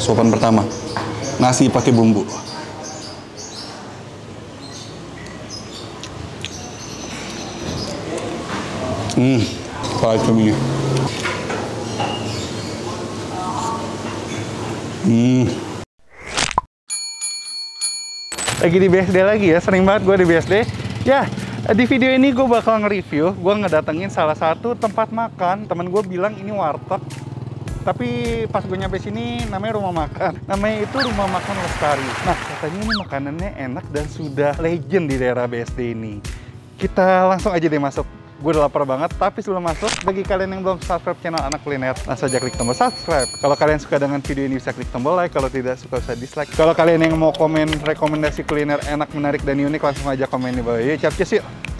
Suapan pertama, nasi pakai bumbu. Apalagi cuminya. Lagi di BSD lagi ya, sering banget gue di BSD. Ya, di video ini gue bakal nge-review, gue ngedatengin salah satu tempat makan. Temen gue bilang ini warteg, tapi pas gue nyampe sini namanya rumah makan. Namanya itu Rumah Makan Lestari. Nah, katanya ini makanannya enak dan sudah legend di daerah BSD ini. Kita langsung aja deh masuk. Gue udah lapar banget, tapi sebelum masuk, bagi kalian yang belum subscribe channel Anak Kuliner, langsung aja klik tombol subscribe. Kalau kalian suka dengan video ini bisa klik tombol like, kalau tidak suka bisa dislike. Kalau kalian yang mau komen rekomendasi kuliner enak, menarik, dan unik, langsung aja komen di bawah. Yuk, capcus yuk!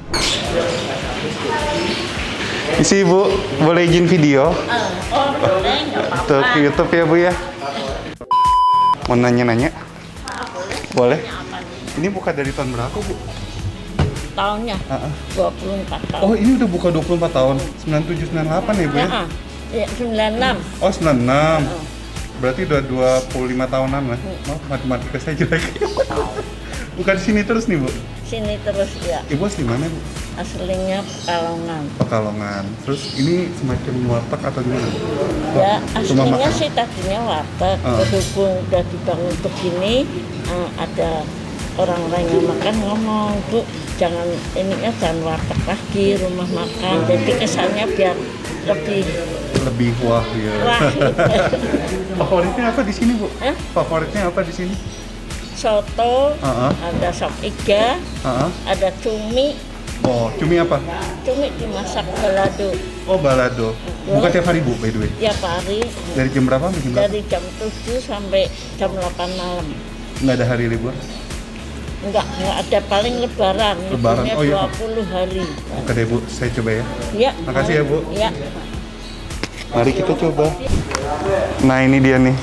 Isi Bu, boleh izin video? Oh boleh, nggak apa-apa. Tuh, ke YouTube ya Bu ya? Mau nanya-nanya? Boleh? Ini buka dari tahun berapa Bu? Tahunnya 24 tahun. Oh, ini udah buka 24 tahun. 97, 98 ya Bu ya? Iya, 96. Oh, 96. Berarti udah 25 tahunan lah. Maaf, matematika saya jelek. Bukan di sini terus nih Bu? Sini terus ya. Ibu asli mana Bu? Aslinya Pekalongan. Pekalongan. Terus ini semacam warteg atau gimana? Ya, aslinya makan. sih tadinya warteg. Berhubung udah dibangun begini, ada orang-orang yang makan ngomong, Bu, jangan ininya jangan warteg lagi, rumah makan. Jadi kesannya biar lebih wah ya. wah. Favoritnya apa di sini Bu? Favoritnya apa di sini? Soto, ada sop iga, ada cumi. Oh, cumi apa? Cumi dimasak balado. Oh, balado. Bukan tiap hari Bu, by the way? Tiap hari. Dari jam berapa sampai jam berapa? Dari jam 7 sampai jam 8 malam. Nggak ada hari libur? Nggak ada, paling lebaran. Lebaran, oh iya. 20 hari. Oke deh Bu, saya coba ya. Iya. Makasih ya Bu. Iya. Mari kita coba. Nah, ini dia nih.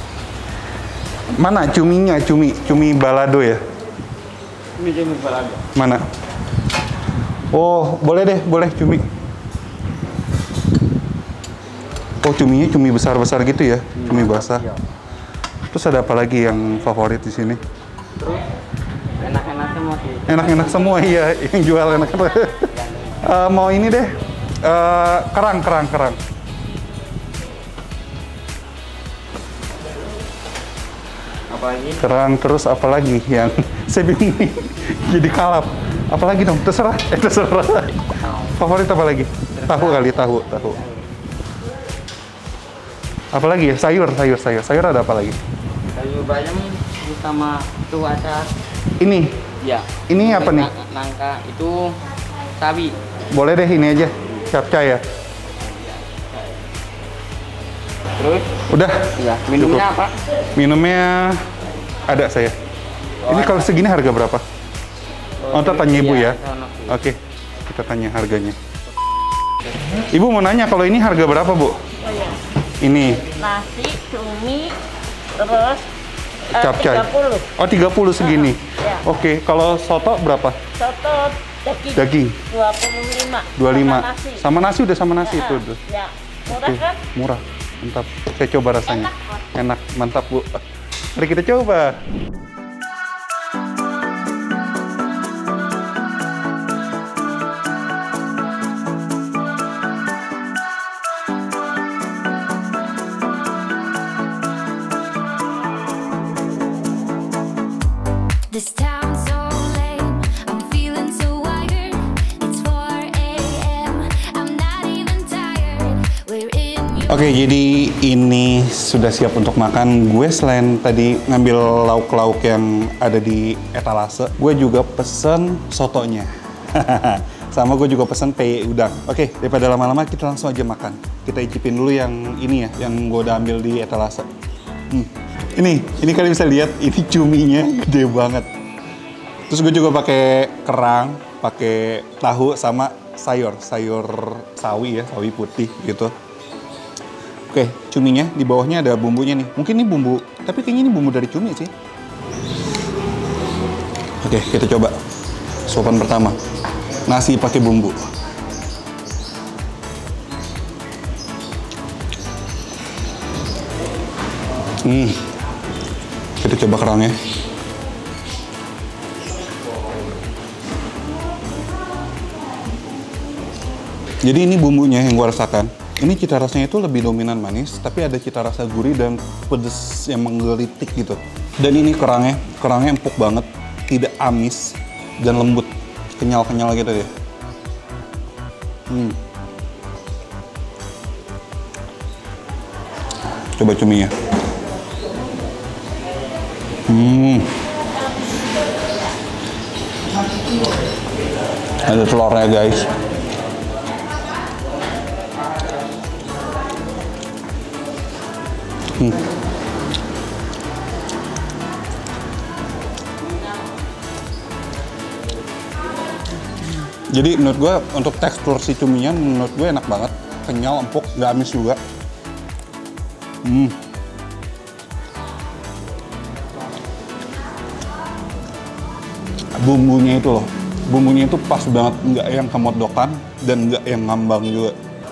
Mana cuminya? Cumi balado ya? Ini cumi balado. Mana? Oh, boleh deh, boleh cumi. Oh, cuminya cumi besar-besar gitu ya? Cumi basah. Terus ada apa lagi yang favorit di sini? Terus enak-enak semua sih. Enak-enak semua, iya. Yang jual enak-enak. Mau ini deh, kerang. Apalagi? Kerang, terus apa lagi yang saya bingung nih. Jadi kalap. Apalagi dong? Terserah. Terserah. Favorit apa lagi? Tahu kali, tahu. Apa lagi ya? Sayur ada apa lagi? Sayur bayam sama itu acar. Ini? Ya. Ini apa nih? Nangka itu sawi. Boleh deh ini aja. Capcay ya? Terus? Udah? Iya. Minumnya Cukup. apa? Minumnya ada saya. Ini kalau segini harga berapa? Oh, kita tanya Ibu ya? Oke, kita tanya harganya. Ibu mau nanya, kalau ini harga berapa Bu? Oh iya. Ini? Nasi, cumi, terus Capcay. 30. Oh, 30 segini. Ya. Oke, kalau soto berapa? Soto Daging 25. 25. Sama nasi udah sama nasi itu. Ya. Murah Oke, kan? murah. Mantap. Saya coba rasanya. Enak, mantap Bu. Mari kita coba. This town's so lame, I'm feeling so wired. It's 4 AM, I'm not even tired. We're in your Oke, jadi ini sudah siap untuk makan. Gue selain tadi ngambil lauk-lauk yang ada di etalase, gue juga pesen sotonya. Sama gue juga pesen peye udang. Oke, daripada lama-lama kita langsung aja makan. Kita icipin dulu yang ini ya, yang gue udah ambil di etalase. Ini kalian bisa lihat, ini cuminya gede banget. Terus gue juga pakai kerang, pakai tahu sama sayur sawi ya, sawi putih gitu. Oke, cuminya di bawahnya ada bumbunya nih. Mungkin ini bumbu, tapi kayaknya ini bumbu dari cumi sih. Oke, kita coba. Suapan pertama, nasi pakai bumbu. Kita coba kerangnya. Jadi ini bumbunya yang gue rasakan. Ini cita rasanya itu lebih dominan manis, tapi ada cita rasa gurih dan pedes yang menggelitik gitu. Dan ini kerangnya empuk banget, tidak amis dan lembut, kenyal-kenyal gitu ya. Coba cuminya. Ada telurnya guys. Jadi menurut gue untuk tekstur si cuminya menurut gue enak banget, kenyal, empuk, nggak amis juga. Bumbunya itu loh, bumbunya itu pas banget, nggak yang kemodokan dan nggak yang ngambang juga.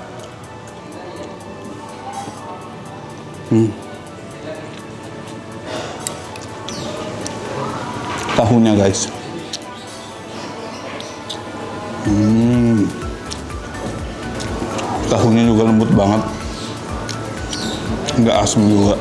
Tahunya guys. Tahunya juga lembut banget, nggak asam juga.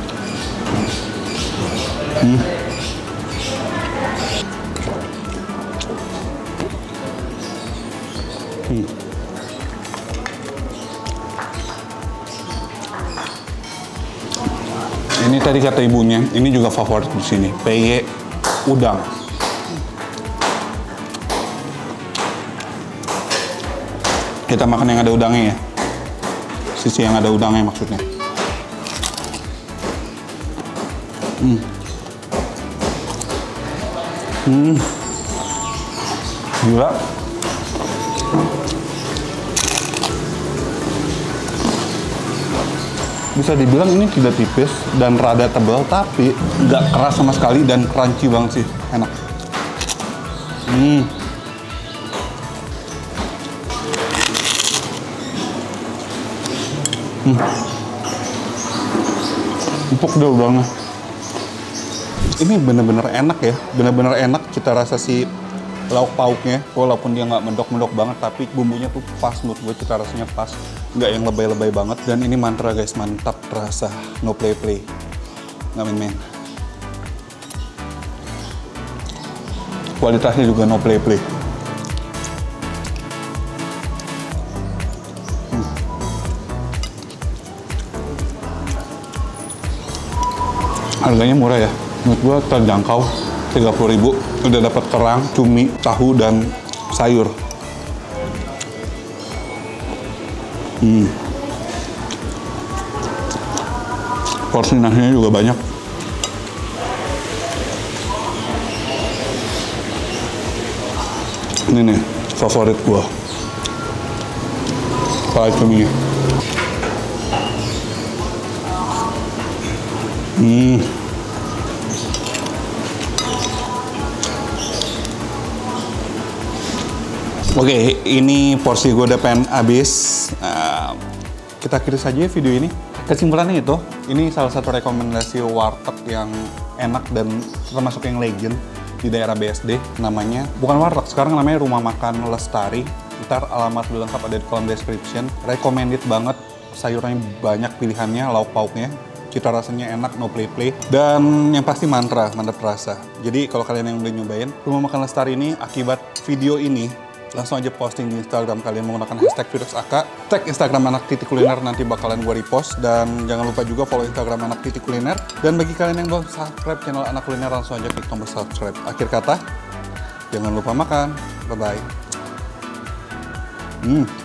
Ini tadi kata ibunya, ini juga favorit di sini, peye udang. Kita makan yang ada udangnya ya, sisi yang ada udangnya maksudnya. Gila. Bisa dibilang ini tidak tipis dan rada tebal, tapi nggak keras sama sekali dan crunchy banget sih, enak. Empuk deh udangnya. Ini bener-bener enak ya, bener-bener enak cita rasa si lauk pauknya. Walaupun dia nggak mendok-mendok banget, tapi bumbunya tuh pas menurut gue, cita rasanya pas, nggak yang lebay-lebay banget. Dan ini mantra guys, mantap terasa, no play-play, nggak main-main. Kualitasnya juga no play-play. Harganya murah ya, menurut gua terjangkau, 30.000 udah dapat kerang, cumi, tahu dan sayur. Porsi nasinya juga banyak. Ini nih favorit gua, kepala cuminya. Oke, ini porsi gue udah pengen habis. Kita akhiri saja video ini. Kesimpulannya itu, ini salah satu rekomendasi warteg yang enak dan termasuk yang legend di daerah BSD. Namanya, bukan warteg, sekarang namanya Rumah Makan Lestari. Ntar alamat lengkap ada di kolom description. Recommended banget, sayurnya banyak pilihannya, lauk pauknya. Cita rasanya enak, no play-play. Dan yang pasti mantap rasa. Jadi kalau kalian yang udah nyobain Rumah Makan Lestari ini, akibat video ini, langsung aja posting di Instagram kalian menggunakan hashtag #VirusAka. Tag Instagram anak_kuliner, nanti bakalan gue repost. Dan jangan lupa juga follow Instagram anak_kuliner. Dan bagi kalian yang belum subscribe channel Anak Kuliner, langsung aja klik tombol subscribe. Akhir kata, jangan lupa makan. Bye-bye.